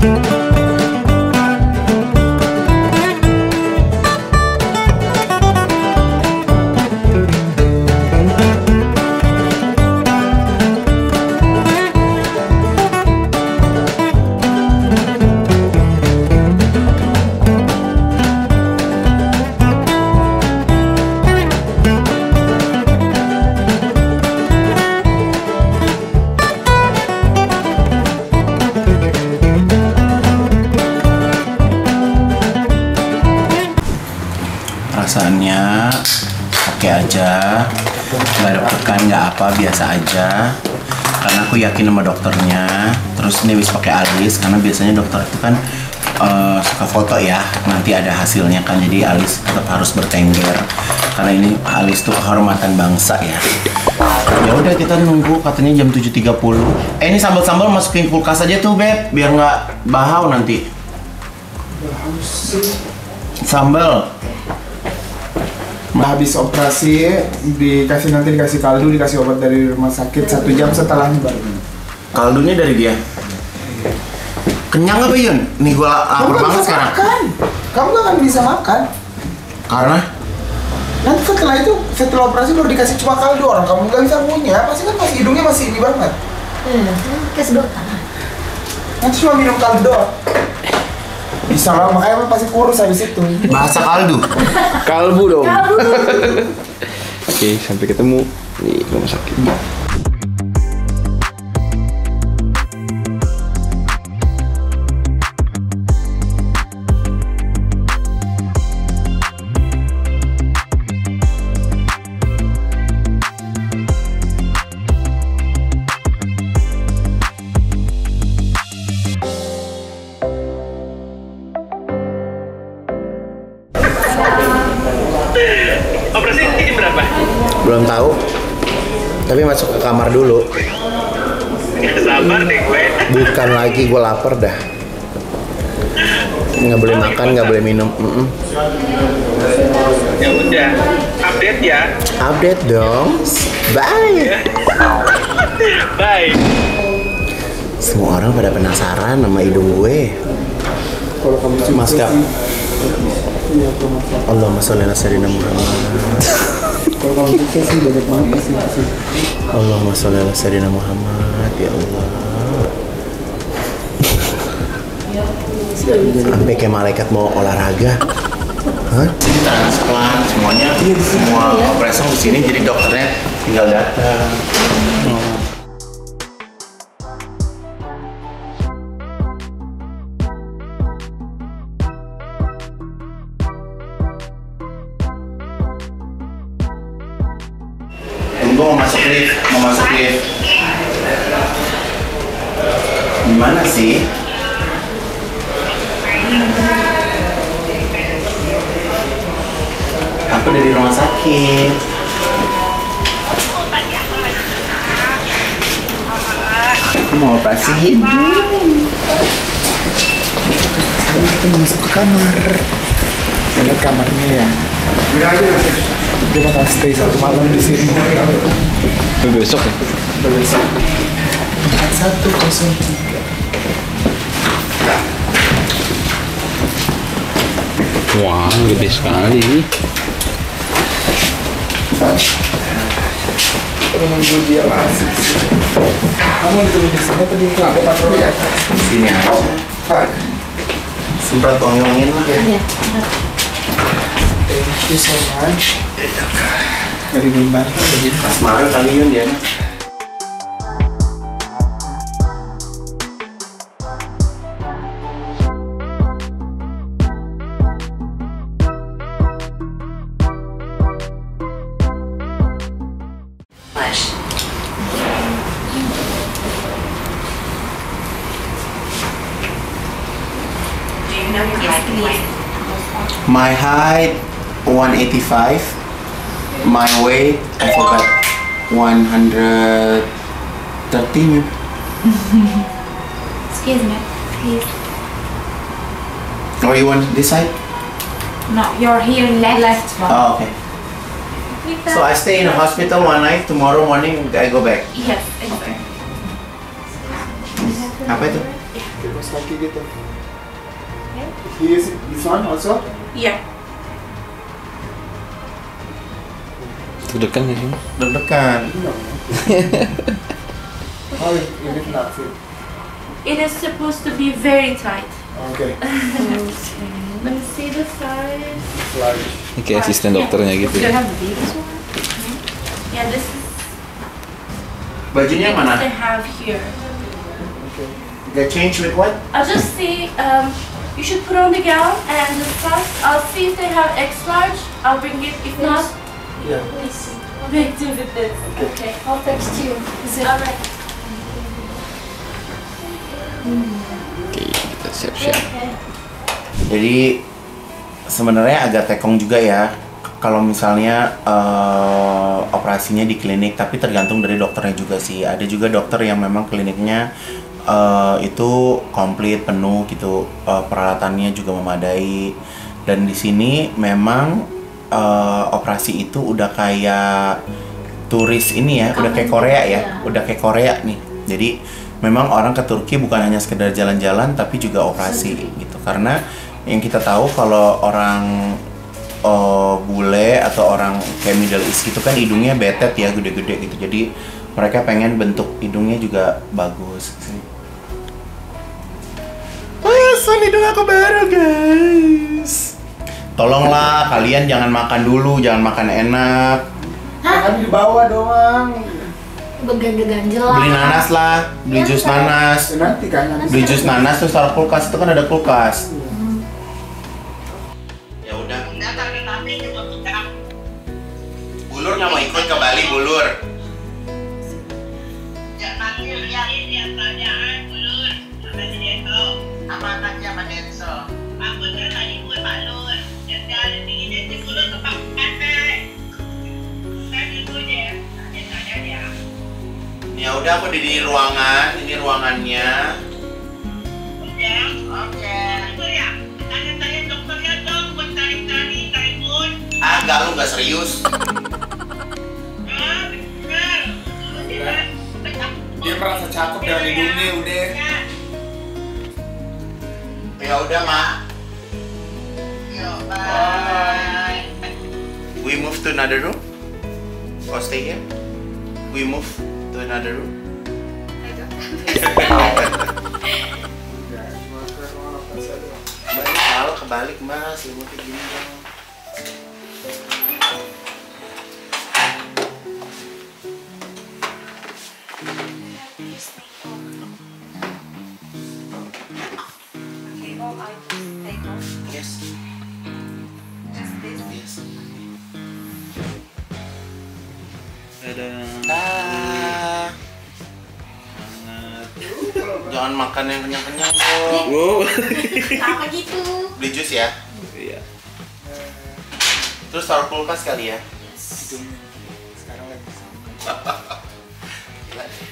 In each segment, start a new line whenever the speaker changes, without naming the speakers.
Perasaannya oke aja, nggak deg-degan, nggak apa, biasa aja. Karena aku yakin sama dokternya. Terus ini wis pakai alis, karena biasanya dokter itu kan suka foto ya, nanti ada hasilnya kan. Jadi alis tetap harus bertengger, karena ini alis tuh kehormatan bangsa ya. Ya udah kita nunggu, katanya jam 7.30. Ini sambal-sambal masukin kulkas aja tuh Beb, biar nggak bahau nanti. Sambal.
Habis operasi nanti dikasih kaldu, dikasih obat dari rumah sakit 1 jam setelahnya baru.
Kaldunya dari dia. Kenyang apa Yun? Nih gua lapar banget sekarang.
Kamu gak akan bisa makan.
Karena?
Nanti setelah operasi baru dikasih cuma kaldu, orang kamu gak bisa punya. Pasti kan masih hidungnya masih ini banget.
Kayak sedotan.
Nanti cuma minum kaldu doang. Bisa lah, makanya pasti kurus habis itu.
Bahasa kaldu.
Kalbu dong. Oke, sampai ketemu di rumah sakit.
Operasi jam berapa?
Belum tahu. Tapi masuk ke kamar dulu.
Gak sabar deh gue.
Bukan lagi, gue lapar dah. Nggak boleh makan, nggak boleh minum.
Ya udah, update ya.
Update dong. Bye.
Bye.
Semua orang pada penasaran sama hidung gue.
Kalau kamu
Maskap. Allahumma sholli ala sayyidina Muhammad.
Kalau kamu sukses sih banyak banget sih.
Allahumma sholli ala sayyidina Muhammad. Ya Allah. Sampai kayak malaikat mau olahraga. Hah? Transplant semuanya, semua operasi di sini, jadi dokternya tinggal datang. Gue mau masuk lift. Gimana sih? Aku dari rumah sakit. Aku mau operasi hidung.
Sekarang kita masuk ke kamar. Lihat kamarnya ya. Dia bakal stay 1 malam di sini.
Besok ya?
Besok. 4103.
Wah, gede sekali ini.
Menunggu dia masuk. Kamu ditunggu di sini atau di patroli atas?
Di sini aja. Semprot tongongin lah.
Iya.
Thank you so much. Dari Mimbar.
Pas marah kali Yun dia. My height 185. My weight I forgot 130 maybe.
Excuse me, please.
Or you want this side?
No, you're here left one.
Oh, okay. So I stay in a hospital one night. Tomorrow morning I go back.
Yes, exactly.
Apa itu?
Yeah.
Kayak kos kaki gitu. This one also?
Yeah.
Deg-degan nggak sih?
Deg-degan.
Oh, ini not fit.
It is supposed to be very tight.
Okay.
Let me see the size.
Large.
Ini kayak asisten dokternya gitu
Do you
ya.
have the biggest one? Yeah, this is
Bajunya yang
what they
mana?
have here.
Okay.
Get change with what?
I'll just see. You should put on the gown and the size. I'll see if they have X large. I'll bring it. If not,
Yeah.
big do with this. Okay.
I'll text you. Is it
Alright.
Oke, kita siap-siap.
Jadi sebenarnya agak tekong juga ya kalau misalnya operasinya di klinik, tapi tergantung dari dokternya juga sih. Ada juga dokter yang memang kliniknya itu komplit penuh gitu, peralatannya juga memadai. Dan di sini memang operasi itu udah kayak turis ini ya, udah kayak Korea ya, udah kayak Korea nih. Jadi memang orang ke Turki bukan hanya sekedar jalan-jalan tapi juga operasi gitu. Karena yang kita tahu kalau orang bule atau orang kayak Middle East gitu kan hidungnya betet ya, gede-gede gitu. Jadi mereka pengen bentuk hidungnya juga bagus sih. Son, hidung aku baru guys. Tolonglah kalian jangan makan dulu, jangan makan enak.
Jangan dibawa doang.
beganjel lah?
Beli nanas lah, beli
Iya,
jus
kan?
nanas.
Nanti kan nanti.
Beli jus nanas terus taruh kulkas, itu kan ada kulkas. Ya udah. Bulur nggak mau ikut ke Bali, Bulur.
Apa anaknya Pak Denso? Aku dah tadi buat Pak Lur. Jadi ada tinggi dia si Bulur ke Pak Kante. Saya dulu je. Dia tanya dia.
Ya udah, aku di ruangan, ini ruangannya.
Oke. Oke. Itu ya. Tanya-tanya dokternya dong buat tarik-tarik, tarik pun.
Ah, enggak, lu nggak serius.
Ah, benar.
Dia merasa cakep dengan hidungnya udah.
Ya udah, Mak.
Yuk, bye.
We move to another room. Or stay here. We move to another room. Balik, kalau kebalik Mas, lu kayak gini dong. Yes. Yes. Ah. Jangan makan yang kenyang-kenyang dong.
Wow.
Apa gitu?
Beli jus ya.
Iya.
Terus taruh kulkas kali ya.
Hidungnya. Sekarang lagi.
Gila deh.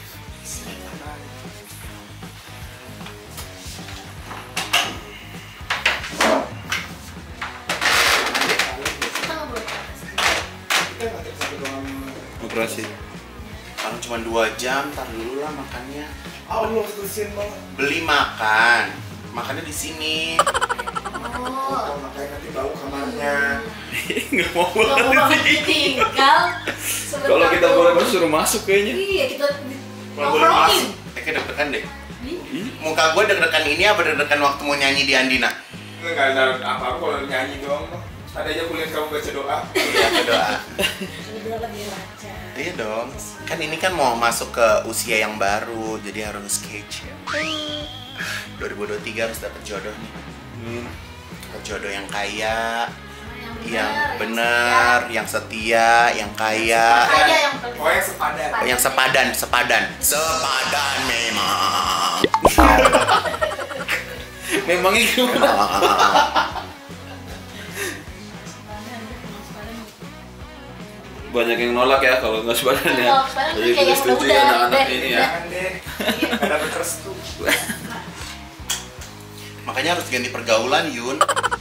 Kita nggak boleh ke atas.
Kita nggak tiap satu doang.
Operasi.
Kalau cuma 2 jam, tar dulu lah makannya.
Oh, lu harus bersihin banget.
Beli makan. Makannya di sini.
Oh,
Kalau makanya nanti bau kamarnya.
Nggak mau
nggak mau
banget
banget
sih.
ditinggal.
Kalau kita boleh masuk suruh masuk kayaknya.
Iya, kita
Kalau boleh
nongkrongin.
masuk, kayak deg-degan deh. Muka gue deg-degan ini apa deg-degan waktu mau nyanyi di Andina?
Nggak ada apa-apa kalau nyanyi doang. Ada aja kuliah kamu baca doa.
Iya, berdoa.
Udah lebih lancar.
Iya dong. Kan ini kan mau masuk ke usia yang baru, jadi harus sketch ya. 2023 harus dapet jodoh nih. Dapet jodoh yang kaya, yang benar, yang setia, yang kaya.
Aja yang paling.
Oh, yang sepadan.
Oh, yang sepadan memang.
Memangnya gimana? Banyak yang nolak ya kalau nggak sepadan ya.
Kalau sepadan
Jadi
kayak
kita
yang
setuju
udah,
ya anak-anak
udah,
ini
udah.
ya.
Jangan deh. Nggak dapet restu.
Makanya harus ganti pergaulan, Yun.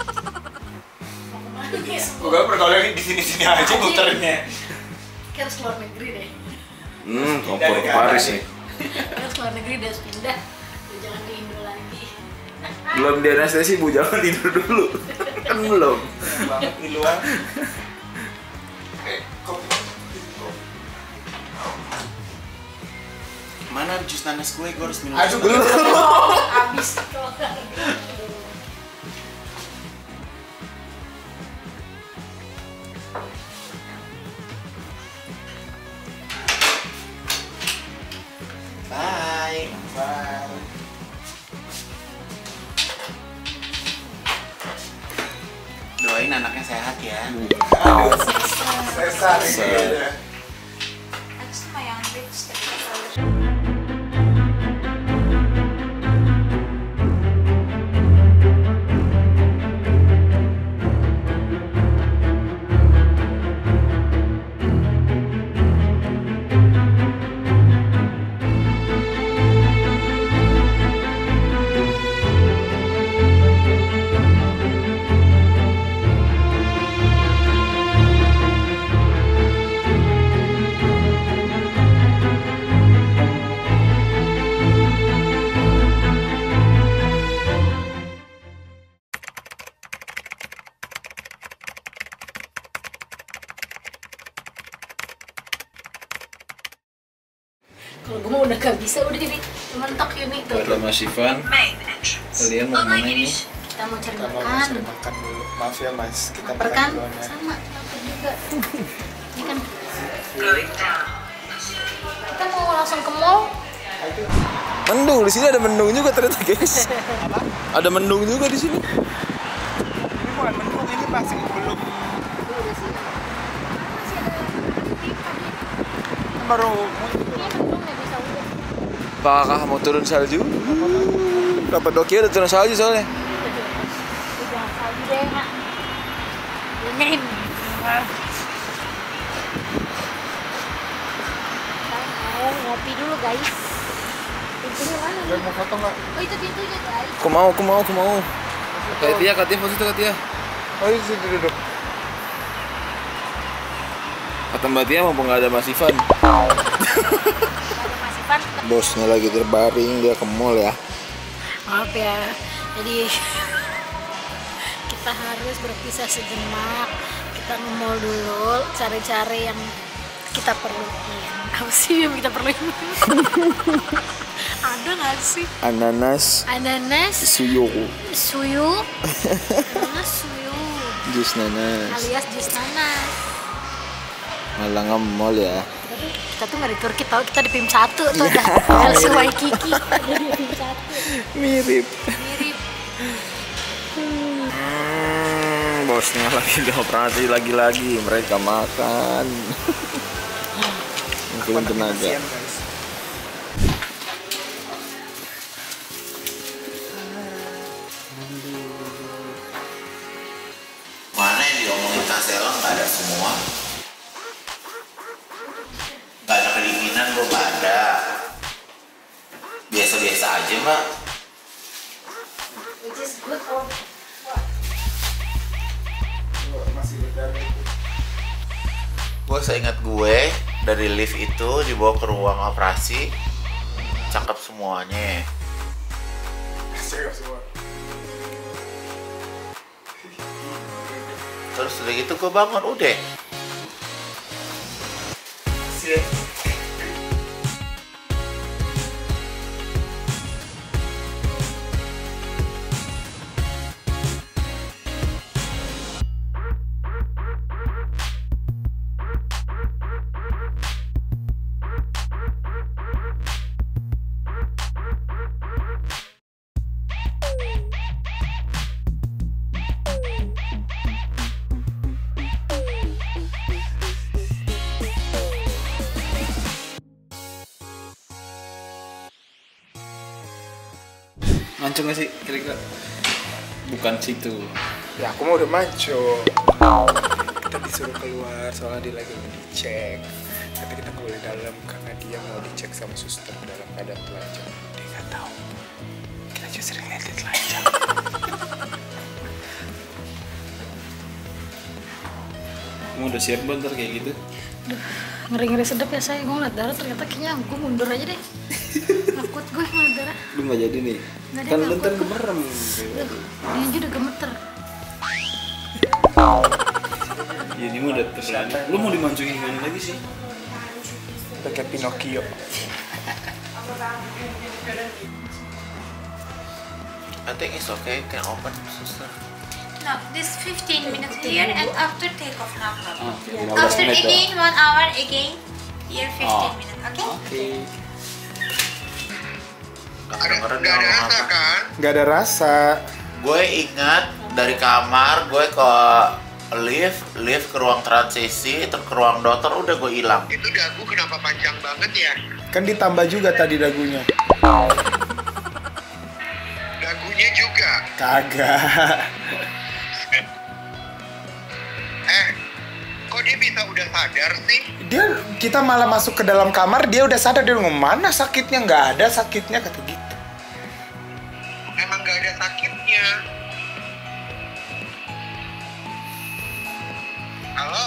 Gue pergaulan di sini-sini aja muternya.
Kita harus keluar negeri deh.
Kompor ke Paris nih.
Kita harus keluar negeri deh, harus pindah. Udah jangan di Indo lagi.
Belum di anestesi Bu, jangan tidur dulu. Kan belum.
Banget di luar.
Mana jus nanas gue harus minum.
Aduh,
jus nanas.
belum.
Habis.
Bye.
Bye.
Doain anaknya sehat ya.
Sesar ini ada.
Aku sama yang rich tapi kalau gue mau udah gak bisa, udah jadi mentok ini tuh.
Ada Mas Ivan. Kalian mau kemana ini?
Kita mau cari
Kita mau
makan.
cari makan dulu. Maaf ya Mas, kita
Lapar
makan
kan?
duluan ya.
Sama, lapar juga. Ini kan kita mau langsung ke mall.
Mendung, di sini ada mendung juga ternyata guys. Ada mendung juga di sini.
Ini bukan mendung, ini masih belum.
Udah sih. Masih ada titik pagi.
Baru
Ini mendung nggak bisa udah.
Apakah mau turun salju? Dapat doki udah turun salju soalnya.
Udah salju deh, Mak. Dingin. Kita mau ngopi dulu, guys. Pintunya mana
Gue
nih?
mau foto nggak?
Oh, itu pintunya, guys.
Aku mau. Katia foto itu Katia.
Oh di situ duduk.
Kata Mbak Tia mumpung nggak ada Mas Ivan.
Ada Mas Ivan.
Bosnya lagi terbaring, dia ke mall ya.
Maaf ya, jadi kita harus berpisah sejenak. Kita nge-mall dulu, cari-cari yang kita perluin. Apa sih yang kita perluin? Ada nggak sih?
Ananas,
Ananas,
suyo,
suyu, nanas suyu,
jus nanas.
alias jus nanas.
Malah nge-mall ya.
Kita tuh nggak di Turki tau, kita di PIM 1 tuh udah LC Waikiki. Ada di PIM 1.
Mirip.
Mirip.
Bosnya lagi dioperasi lagi-lagi, mereka makan. Mungkin tenaga.
Kasihan, guys.
Mana yang diomongin Kak Sela nggak ada semua. Nggak ada kedinginan bro, nggak ada. Biasa-biasa aja mbak.
Which is good or
Masih berdarah itu.
Gue seingat gue dari lift itu dibawa ke ruang operasi, cakep semuanya.
Cakep semua.
Terus udah gitu gue bangun udah.
Siap.
Mancung gak sih kira-kira? Bukan situ.
Ya aku mau udah manco. Kita disuruh keluar soalnya dia lagi mau dicek. Kata kita nggak boleh dalam karena dia mau dicek sama suster dalam keadaan telanjang. Dia nggak tahu. Kita cuma sering lihat dia telanjang.
Kamu udah siap bentar kayak gitu?
ngeri-ngeri sedap ya saya. Gue ngeliat darah ternyata kayaknya gue mundur aja deh. Takut gue mau darah.
Lu nggak jadi nih.
Nggak ada,
Kan
nggak
lu ntar
kuat.
gemerem.
Dia aja udah gemeter.
Ya ini mah udah terserah. Lu mau dimancungin gimana lagi sih?
Pakai Pinocchio.
I think it's okay, can open, sister.
No, this 15 minutes here and after take off, no problem.
Oke, 15
After
menit
again, 1 hour again, here 15 minutes, okay?
Oke.
Nggak ada rasa kan?
Nggak ada rasa.
Gue ingat dari kamar, gue ke lift ke ruang transisi, terus ke ruang dokter, udah gue hilang.
Itu dagu kenapa panjang banget ya?
Kan ditambah juga tadi dagunya.
Dagunya juga.
Kagak.
Kok dia bisa udah sadar sih?
Kita malah masuk ke dalam kamar, dia udah sadar. Dia ngomong, mana sakitnya? Nggak ada sakitnya, kata gitu.
Emang gak ada sakitnya. Halo?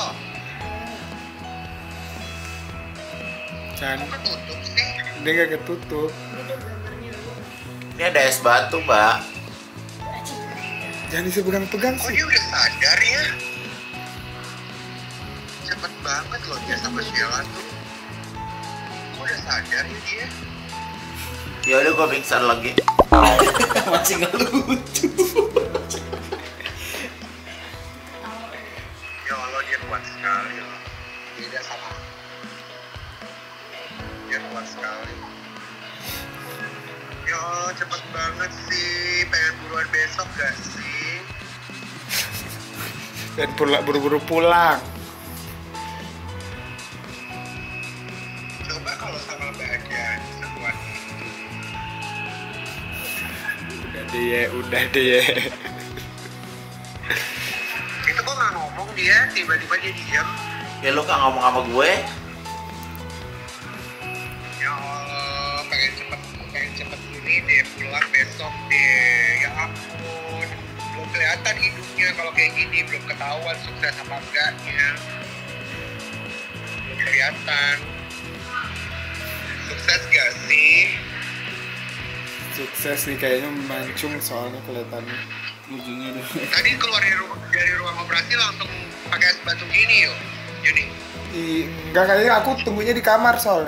Kan
Kok ketutup sih?
dia nggak ketutup.
Ini ada es batu, Mbak.
Jangan dipegang-pegang
Kok
sih.
dia udah sadar ya? Cepet banget loh dia sama Sheila tuh. Kok udah sadar ya dia?
Ya udah gue pingsan lagi.
Masih nggak lucu.
Ya Allah dia kuat sekali loh. Beda sama dia kuat sekali. Ya Allah cepet banget sih. Pengen buruan besok gak sih?
Dan buru-buru pulang.
Coba kalau sama Mbak Aja sekuat itu.
Udah deh.
Itu kok nggak ngomong dia, tiba-tiba dia diam.
Ya lu kan ngomong sama gue.
Ya Allah, pengen cepet ini deh pulang besok deh. Ya ampun, belum kelihatan hidungnya kalau kayak gini, belum ketahuan sukses apa enggaknya. Belum kelihatan. Sukses gak sih?
Sukses nih kayaknya mancung soalnya kelihatannya.
Ujungnya dulu.
Tadi keluar dari ruang operasi langsung pakai es batu gini yuk, Juni.
Enggak, kayaknya aku tunggunya di kamar soalnya.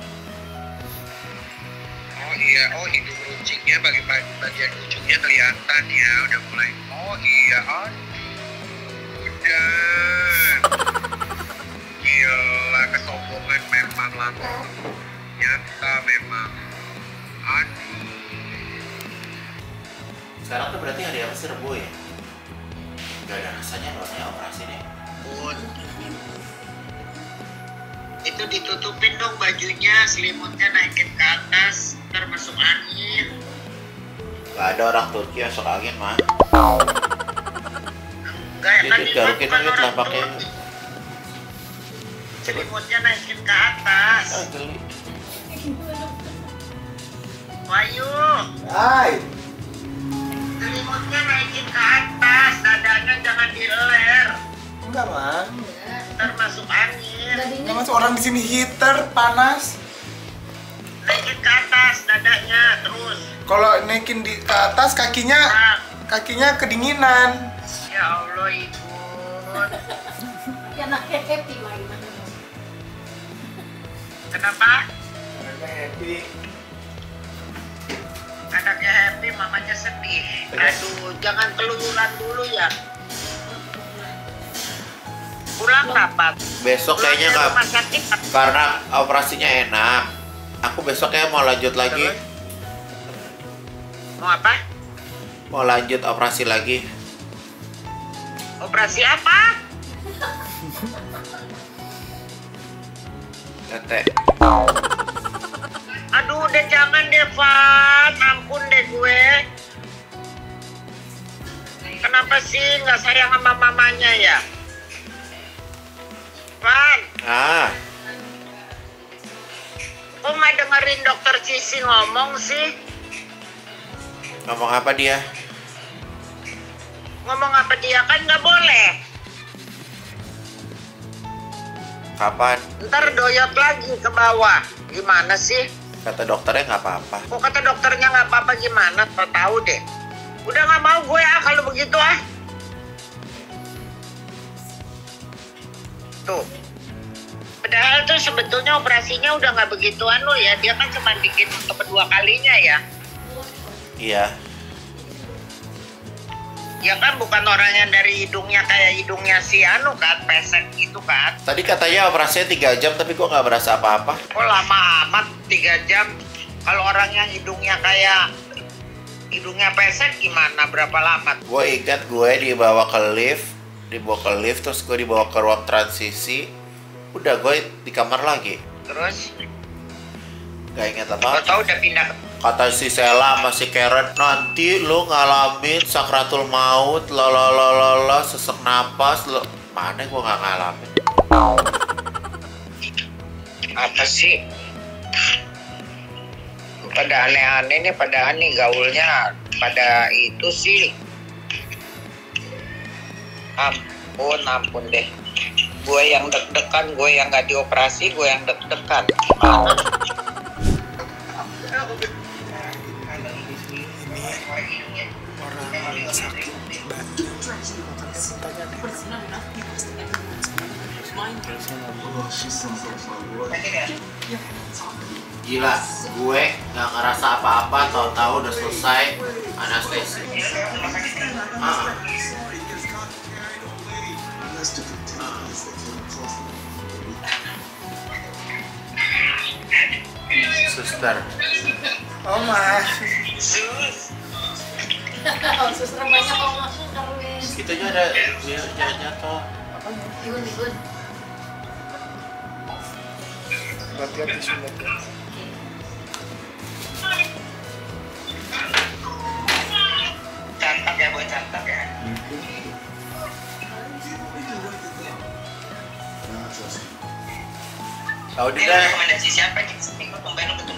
Oh iya, oh hidung runcingnya bagian ujungnya kelihatan ya, udah mulai. Oh iya, udah. Gila, kesombongan memang langsung nyata memang. Aduh.
Sekarang tuh berarti hari apa sih, Rebo ya? Gak ada rasanya loh, ini operasi deh.
Bun. Itu ditutupin dong bajunya, selimutnya naikin ke atas, ntar masuk angin.
Gak ada orang Turki masuk angin, mah.
Enggak, kan
Jadi garukin aja telapaknya.
selimutnya naikin ke atas.
Ah, geli.
Wahyu,
Hai.
selimutnya naikin ke atas, dadanya jangan diler,
Enggak, Man.
ntar masuk angin.
Enggak masuk, orang di sini heater panas.
Naikin ke atas dadanya terus.
Kalau naikin ke atas kakinya kedinginan.
Ya Allah ibu.
Ya anaknya happy mah gimana?
Kenapa?
Happy.
Anaknya happy, mamanya sedih. Aduh, jangan keluyuran dulu ya. Pulang rapat.
Besok kayaknya
Pulang
nggak,
ke rumah sakit.
karena operasinya enak. Aku besoknya mau lanjut lagi.
Terus? Mau apa?
Mau lanjut operasi lagi.
Operasi apa?
Tete.
Aduh, udah jangan deh, Van. Ampun deh gue. Kenapa sih nggak sayang sama mamanya ya? Van,
Ah,
kok nggak dengerin dokter Cici ngomong sih?
ngomong apa dia?
Ngomong apa dia kan nggak boleh.
Kapan?
Ntar doyot lagi ke bawah. Gimana sih?
Kata dokternya nggak apa-apa.
Kok kata dokternya nggak apa-apa gimana? Kau tahu deh. Udah nggak mau gue kalau begitu Tuh. Padahal tuh sebetulnya operasinya udah nggak begitu ya. Dia kan cuma bikin untuk kedua kalinya ya.
Iya.
Ya kan bukan orang yang dari hidungnya kayak hidungnya si kan, pesek gitu kan.
Tadi katanya operasinya 3 jam tapi gue nggak berasa apa-apa.
Kok lama amat 3 jam? Kalau orang yang hidungnya kayak hidungnya pesek gimana? Berapa lama?
Gue ingat gue dibawa ke lift, terus gue dibawa ke ruang transisi. Udah gue di kamar lagi.
Terus?
Gak ingat apa?
Kau tahu udah pindah.
Kata si Sela sama si Karen, nanti lo ngalamin sakratul maut, sesek napas, mana gue nggak ngalamin.
Apa sih? Pada aneh-aneh nih, pada aneh gaulnya, pada itu sih. Ampun deh. Gue yang deg-degan, gue yang nggak dioperasi, gue yang deg-degan.
Orang sakit batuk. Tanya deh.
Gila, gue nggak ngerasa apa-apa, tahu-tahu udah selesai anestesi. Suster.
Oh mas.
Suster banyak kalau masuk Karwin.
Itu aja ada jatuh.
Igun.
Latihan disunat kan.
Cantak ya, boy, cantak ya.
Tahu
Ini
dia
rekomendasi siapa nih? Ikut pemain betul.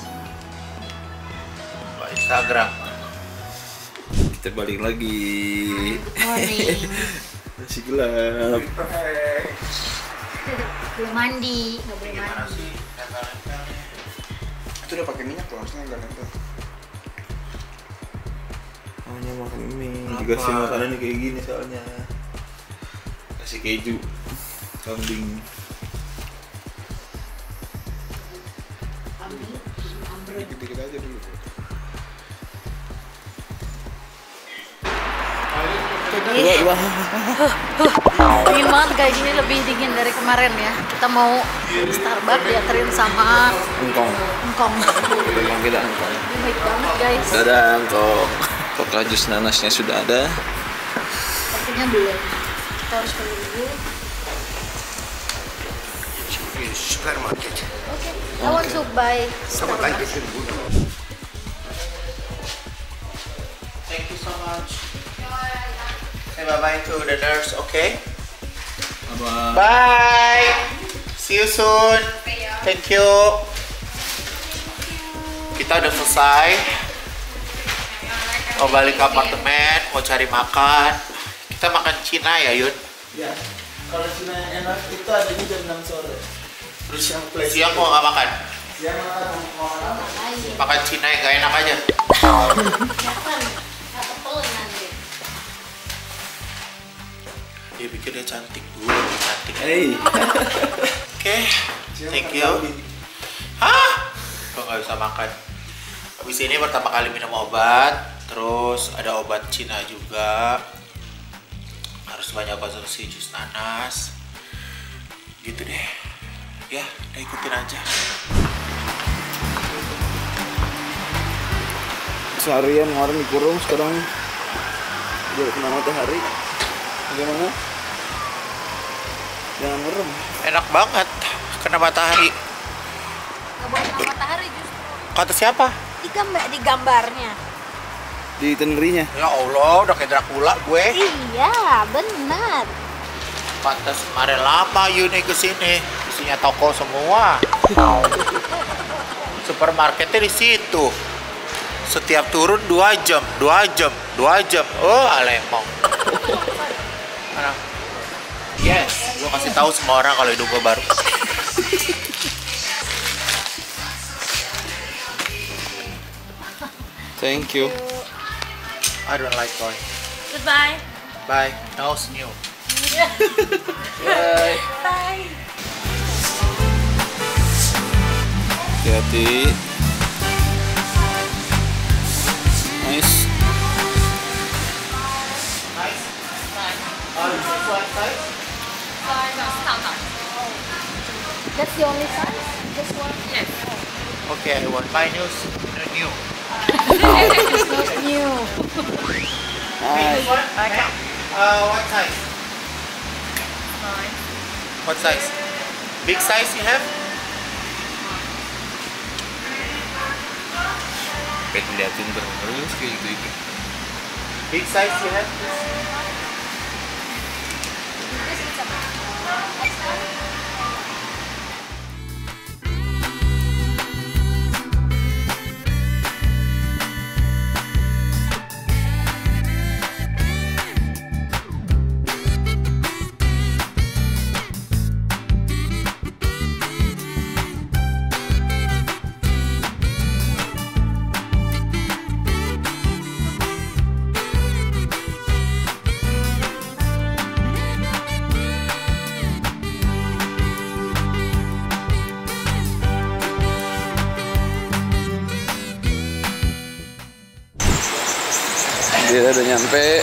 Instagram.
Kita balik lagi.
Morning.
Masih gelap.
Belum mandi, nggak boleh mandi.
Itu udah pakai minyak loh, harusnya nggak nempel.
Hanya makan mie. Dikasih makanannya kayak gini soalnya. Kasih keju, kambing.
Dikit-dikit aja dulu.
Dingin banget guys, ini lebih dingin dari kemarin ya. Kita mau Starbucks dianterin sama engkong.
Memang kita engkong.
Ini baik banget guys.
Dadah engkong. Coca jus nanasnya sudah ada.
Kopinya belum. Kita harus beli dulu.
Supermarket.
Oke. I want to buy Starbucks.
Thank you so much. Say bye-bye to the nurse, okay?
Bye.
Bye. See you soon. Thank you. Kita udah selesai. Mau balik ke apartemen, mau cari makan. Kita makan Cina ya, Yun?
Ya. Kalau Cina yang enak itu adanya jam 6 sore. Terus yang place.
Siang mau nggak makan?
Siang mau apa?
Makan Cina yang nggak enak aja. Dia pikir dia cantik, gue lebih cantik.
Hey.
Oke, thank you. Hah? Gue nggak bisa makan. Habis ini pertama kali minum obat, terus ada obat Cina juga. Harus banyak konsumsi jus nanas. Gitu deh. Ya, udah ikutin aja.
Seharian kemarin dikurung, sekarang udah kena matahari. Bagaimana? Jangan merem.
Enak banget kena matahari.
Nggak boleh kena matahari justru.
Kata siapa?
Di gambarnya.
Di tenerinya.
Ya Allah, udah kayak Dracula gue.
Iya, benar.
Pantas kemarin lama Yuni kesini, isinya toko semua. Supermarketnya di situ. Setiap turun 2 jam. Oh, alemong. Mana? Yes, gue kasih tahu semua orang kalau hidup gue baru.
Thank you.
I don't like toy.
Goodbye.
Bye. Nose new.
Bye.
Bye.
Hati-hati. Nice.
That's the only size? This one?
Yes.
Okay, I want my nose new.
It's not new.
What size? What size? Big size you have?
Pengen liatin terus kayak gitu.
Big size you have?
Dia udah nyampe.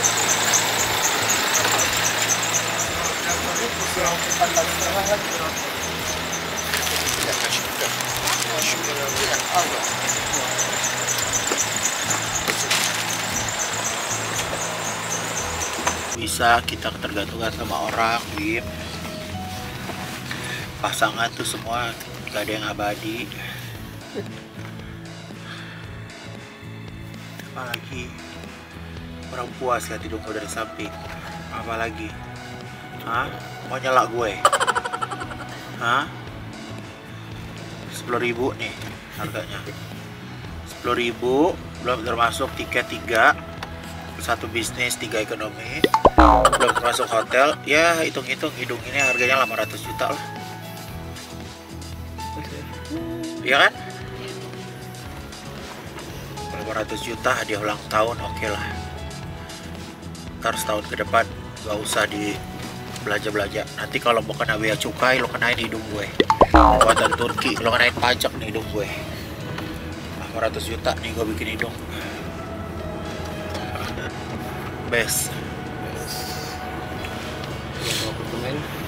Bisa kita ketergantungan sama orang, Bim. Pasangan tuh semua gak ada yang abadi. Apalagi orang puas lihat hidung kau dari samping. Apalagi, hah? Mau nyelak gue? Hah? 10.000 nih harganya. 10.000 belum termasuk tiket 3, 1 bisnis 3 ekonomi, belum termasuk hotel. Ya hitung-hitung hidung ini harganya 800 juta lah. Iya kan? 800 juta hadiah ulang tahun, oke lah. Ntar setahun ke depan gak usah di belanja-belanja. Nanti kalau mau kena bea cukai, lo kenain hidung gue. Buatan Turki, lo kenain pajak nih hidung gue. 800 juta nih gue bikin hidung. Best.
Yang mau aku